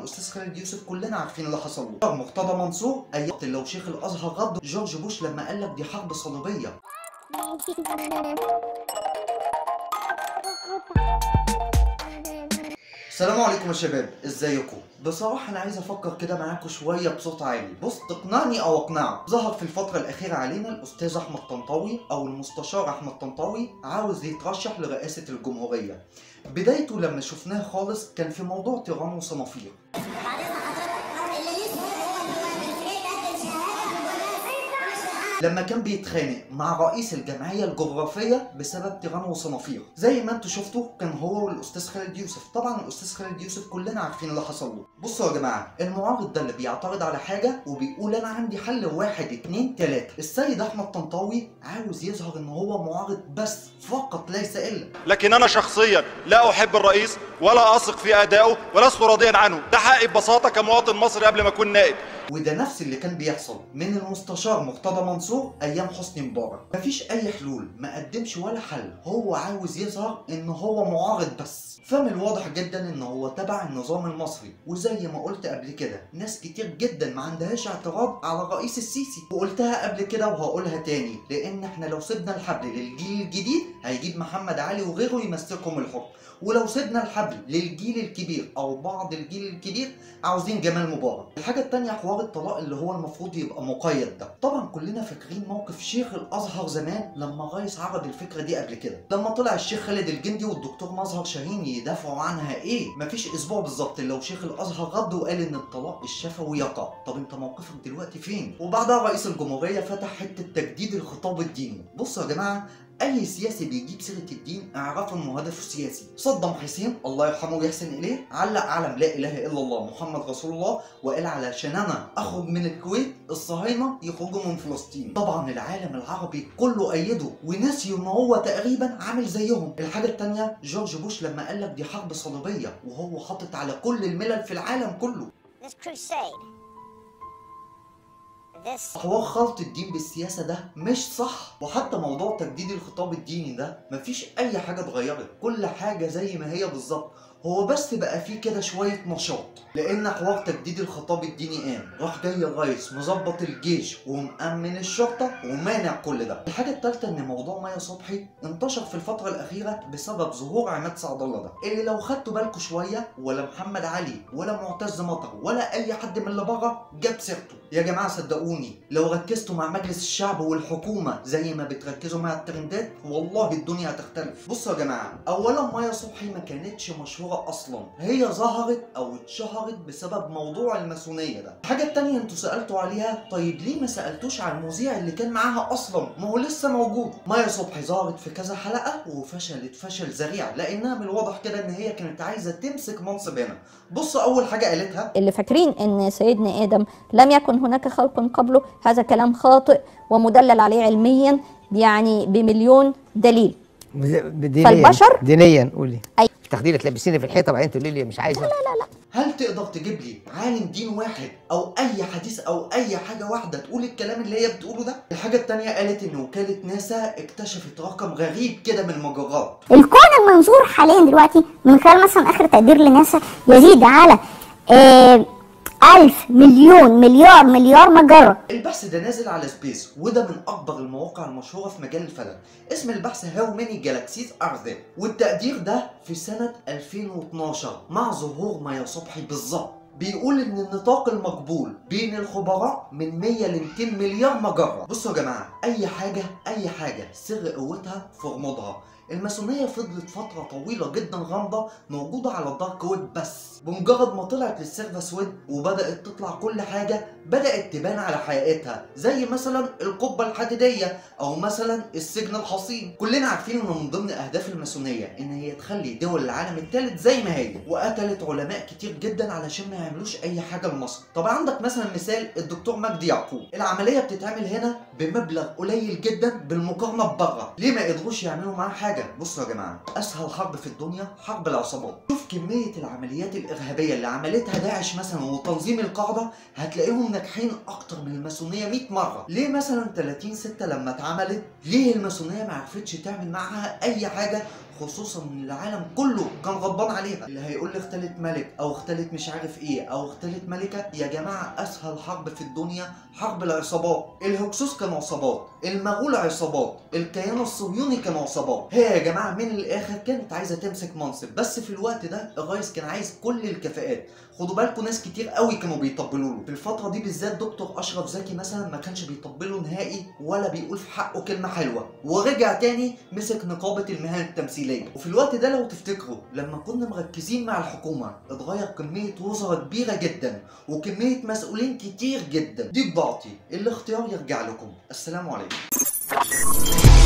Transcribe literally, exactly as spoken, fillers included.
الاستاذ خالد يوسف كلنا عارفين اللي حصل له. مرتضى منصور ايام لو شيخ الازهر غض جورج بوش لما قال لك دي حرب صليبيه. السلام عليكم يا شباب، ازيكم؟ بصراحة أنا عايز أفكر كده معاكم شوية بصوت عالي، بص تقنعني أو أقنعك. ظهر في الفترة الأخيرة علينا الأستاذ أحمد طنطاوي أو المستشار أحمد طنطاوي عاوز يترشح لرئاسة الجمهورية. بدايته لما شفناه خالص كان في موضوع تيران وصنافير. لما كان بيتخانق مع رئيس الجمعية الجغرافية بسبب تيران وصنافير، زي ما انتوا شفتوا كان هو والاستاذ خالد يوسف. طبعا الاستاذ خالد يوسف كلنا عارفين اللي حصل له. بصوا يا جماعة، المعارض ده اللي بيعترض على حاجة وبيقول انا عندي حل واحد اتنين تلاتة. السيد احمد طنطاوي عاوز يظهر ان هو معارض بس فقط ليس الا. لكن انا شخصيا لا احب الرئيس ولا اثق في ادائه ولست راضيا عنه، ده حقي ببساطة كمواطن مصري قبل ما اكون نائب. وده نفس اللي كان بيحصل من المستشار مرتضى منصور ايام حسني مبارك. مفيش اي حلول، ما قدمش ولا حل، هو عاوز يظهر ان هو معارض بس. فمن الواضح جدا ان هو تبع النظام المصري، وزي ما قلت قبل كده ناس كتير جدا ما عندهاش اعتراض على الرئيس السيسي، وقلتها قبل كده وهقولها تاني، لان احنا لو سيبنا الحبل للجيل الجديد هيجيب محمد علي وغيره يمسكهم الحكم، ولو سيبنا الحبل للجيل الكبير او بعض الجيل الكبير عاوزين جمال مبارك. الحاجه الثانيه حوار الطلاق اللي هو المفروض يبقى مقيد ده. طبعا كلنا فاكرين موقف شيخ الازهر زمان لما الرئيس عرض الفكره دي قبل كده، لما طلع الشيخ خالد الجندي والدكتور مظهر شاهين يدافعوا عنها. ايه مفيش اسبوع بالظبط لو شيخ الازهر رد وقال ان الطلاق الشفوي يقع. طب انت موقفك دلوقتي فين؟ وبعدها رئيس الجمهوريه فتح حته تجديد الخطاب الديني. بصوا يا جماعه، اي سياسي بيجيب سيره الدين اعرفوا انه هدفه سياسي. صدام حسين الله يرحمه ويحسن اليه علق علم لا اله الا الله محمد رسول الله، وقال علشان انا اخرج من الكويت الصهاينه يخرجوا من فلسطين. طبعا العالم العربي كله ايده ونسيوا ان هو تقريبا عامل زيهم. الحاجه الثانيه جورج بوش لما قال لك دي حرب صليبيه، وهو حاطط على كل الملل في العالم كله. حوار خلط الدين بالسياسة ده مش صح. وحتى موضوع تجديد الخطاب الديني ده مفيش أي حاجة اتغيرت، كل حاجة زي ما هي بالظبط، هو بس بقى فيه كده شوية نشاط. لأن حوار تجديد الخطاب الديني قام راح جاي الرئيس مظبط الجيش ومأمن الشرطة ومانع كل ده. الحاجة التالتة إن موضوع مايا صبحي انتشر في الفترة الأخيرة بسبب ظهور عماد سعد الله ده، اللي لو خدتوا بالكم شوية ولا محمد علي ولا معتز مطر ولا أي حد من اللي بره جاب سيرته. يا جماعة صدقوني لو ركزتوا مع مجلس الشعب والحكومة زي ما بتركزوا مع الترندات والله الدنيا هتختلف. بصوا يا جماعة، أولا مايا صبحي ما كانتش مشهورة أصلا، هي ظهرت أو اتشهرت بسبب موضوع الماسونية ده. الحاجة التانية انتوا سألتوا عليها، طيب ليه ما سألتوش على المذيع اللي كان معاها أصلا؟ ما هو لسه موجود. مايا صبحي ظهرت في كذا حلقة وفشلت فشل ذريع، لأنها من الواضح كده إن هي كانت عايزة تمسك منصب هنا. بصوا أول حاجة قالتها، اللي فاكرين إن سيدنا آدم لم يكن هناك خلق قبله، هذا كلام خاطئ ومدلل عليه علميا يعني بمليون دليل. دينيا فالبشر دينيا قولي أي تخديرة تلبسيني في الحيطه وبعدين تقولي لي مش عايزه. لا لا لا. هل تقدر تجيب لي عالم دين واحد او اي حديث او اي حاجه واحده تقول الكلام اللي هي بتقوله ده؟ الحاجه الثانيه قالت ان وكاله ناسا اكتشفت رقم غريب كده من المجرات. الكون المنظور حاليا دلوقتي من خلال مثلا اخر تقدير لناسا يزيد على آه ألف مليون مليار مليار مجرة. البحث ده نازل على سبيس، وده من أكبر المواقع المشهورة في مجال الفلك. اسم البحث هاو ماني جالاكسيز ار ذير، والتقدير ده في سنة ألفين واثناشر مع ظهور مايا صبحي بالظبط. بيقول ان النطاق المقبول بين الخبراء من مية ل ميتين مليار مجرة. بصوا يا جماعة، اي حاجة اي حاجة سر قوتها في غموضها. الماسونية فضلت فترة طويلة جدا غامضة موجودة على الدارك ويب، بس بمجرد ما طلعت للسيرفس ويب وبدأت تطلع كل حاجة بدأت تبان على حقيقتها، زي مثلا القبة الحديدية أو مثلا السجن الحصين. كلنا عارفين إن من ضمن أهداف الماسونية إن هي تخلي دول العالم الثالث زي ما هي، وقتلت علماء كتير جدا علشان ما يعملوش أي حاجة لمصر. طب عندك مثلا مثال الدكتور مجدي يعقوب، العملية بتتعمل هنا بمبلغ قليل جدا بالمقارنة ببره، ليه ما قدروش يعملوا معاه حاجة؟ بصوا يا جماعه، اسهل حرب في الدنيا حرب العصابات. شوف كميه العمليات الارهابيه اللي عملتها داعش مثلا وتنظيم القاعده، هتلاقيهم ناجحين اكتر من الماسونيه مية مره. ليه مثلا ثلاثين ستة لما اتعملت ليه الماسونيه ما عرفتش تعمل معاها اي حاجه خصوصا ان العالم كله كان غضبان عليها. اللي هيقول لي اختلت ملك او اختلت مش عارف ايه او اختلت ملكه، يا جماعه اسهل حرب في الدنيا حرب العصابات. الهكسوس كانوا عصابات، المغول عصابات، الكيان الصهيوني كانوا عصابات. هي يا جماعه من الاخر كانت عايزه تمسك منصب، بس في الوقت ده الرئيس كان عايز كل الكفاءات. خدوا بالكم ناس كتير قوي كانوا بيطبلوا له في الفتره دي بالذات. دكتور اشرف زكي مثلا ما كانش بيطبله نهائي ولا بيقول في حقه كلمه حلوه، ورجع تاني مسك نقابه المهن التمثيليه. وفي الوقت ده لو تفتكروا لما كنا مركزين مع الحكومه اتغير كميه وزراء كبيره جدا وكميه مسؤولين كتير جدا. دي بضاعتي، الاختيار يرجع لكم. السلام عليكم.